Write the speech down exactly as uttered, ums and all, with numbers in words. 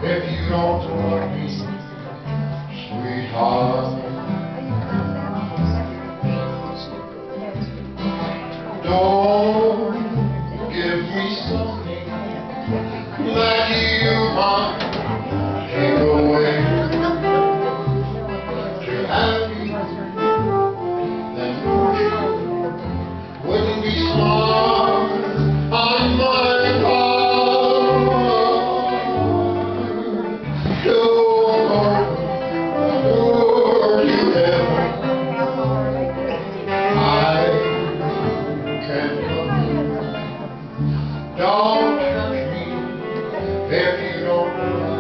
if you don't love me, sweetheart. Don't give me something that you might take away. To have you, then wouldn't be smart on my part. Don't adore you ever. I can't love you. Don't touch me if you don't love me.